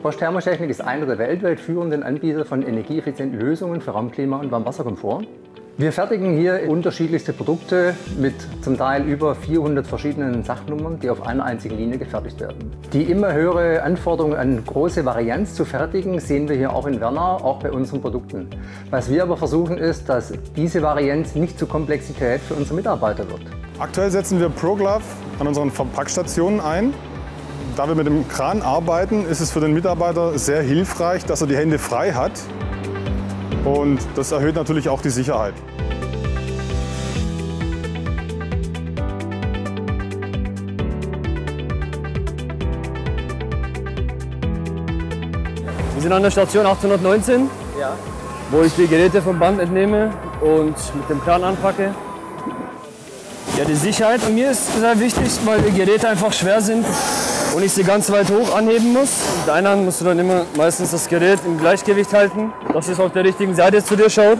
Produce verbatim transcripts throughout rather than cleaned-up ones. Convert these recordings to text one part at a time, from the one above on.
Bosch Thermotechnik ist einer der weltweit führenden Anbieter von energieeffizienten Lösungen für Raumklima und Warmwasserkomfort. Wir fertigen hier unterschiedlichste Produkte mit zum Teil über vierhundert verschiedenen Sachnummern, die auf einer einzigen Linie gefertigt werden. Die immer höhere Anforderung an große Varianz zu fertigen, sehen wir hier auch in Wernau, auch bei unseren Produkten. Was wir aber versuchen ist, dass diese Varianz nicht zur Komplexität für unsere Mitarbeiter wird. Aktuell setzen wir ProGlove an unseren Verpackstationen ein. Da wir mit dem Kran arbeiten, ist es für den Mitarbeiter sehr hilfreich, dass er die Hände frei hat. Und das erhöht natürlich auch die Sicherheit. Wir sind an der Station achtzehnhundertneunzehn, ja, wo ich die Geräte vom Band entnehme und mit dem Kran anpacke. Ja, die Sicherheit bei mir ist sehr wichtig, weil die Geräte einfach schwer sind und ich sie ganz weit hoch anheben muss. Mit einer Hand musst du dann immer meistens das Gerät im Gleichgewicht halten, dass es auf der richtigen Seite zu dir schaut.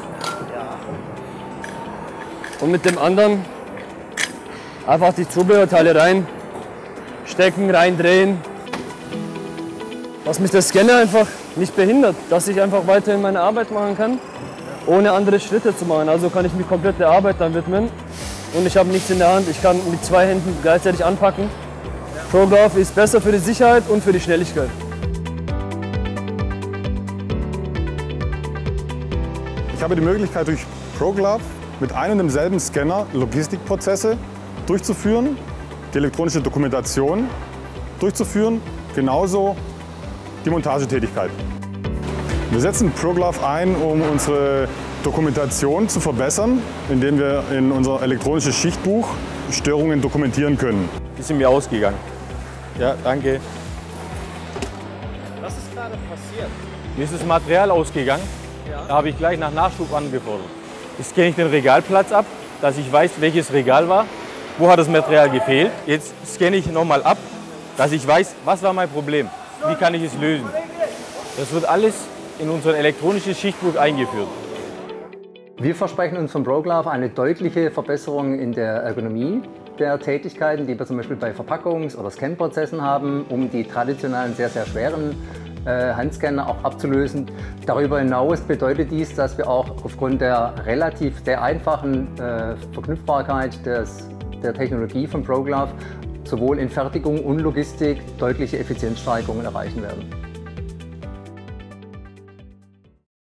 Und mit dem anderen einfach die Zubehörteile rein, stecken, reindrehen. Was mich der Scanner einfach nicht behindert, dass ich einfach weiterhin meine Arbeit machen kann, ohne andere Schritte zu machen. Also kann ich mich komplett der Arbeit dann widmen. Und ich habe nichts in der Hand, ich kann mit zwei Händen gleichzeitig anpacken. ProGlove ist besser für die Sicherheit und für die Schnelligkeit. Ich habe die Möglichkeit, durch ProGlove mit einem und demselben Scanner Logistikprozesse durchzuführen, die elektronische Dokumentation durchzuführen, genauso die Montagetätigkeit. Wir setzen ProGlove ein, um unsere Dokumentation zu verbessern, indem wir in unser elektronisches Schichtbuch Störungen dokumentieren können. Die sind mir ausgegangen. Ja, danke. Was ist gerade passiert? Mir ist das Material ausgegangen. Ja. Da habe ich gleich nach Nachschub angefordert. Jetzt scanne ich den Regalplatz ab, dass ich weiß, welches Regal war, wo hat das Material gefehlt. Jetzt scanne ich nochmal ab, dass ich weiß, was war mein Problem, wie kann ich es lösen. Das wird alles in unser elektronisches Schichtbuch eingeführt. Wir versprechen uns von ProGlove eine deutliche Verbesserung in der Ergonomie der Tätigkeiten, die wir zum Beispiel bei Verpackungs- oder Scanprozessen haben, um die traditionellen, sehr, sehr schweren äh, Handscanner auch abzulösen. Darüber hinaus bedeutet dies, dass wir auch aufgrund der relativ sehr einfachen äh, Verknüpfbarkeit des, der Technologie von ProGlove sowohl in Fertigung und Logistik deutliche Effizienzsteigerungen erreichen werden.